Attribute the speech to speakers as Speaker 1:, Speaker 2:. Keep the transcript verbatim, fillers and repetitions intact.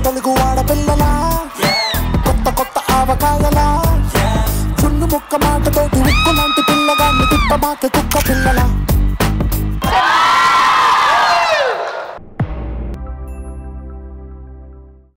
Speaker 1: తెలుగు ఆడపిల్లలా కొత్త కొత్త ఆవకాయలా చున్ను ముక్క మాటతోటి ఉక్కు లాంటి పిల్లగాన్ని తిప్పమాకే కుక్క పిల్లలా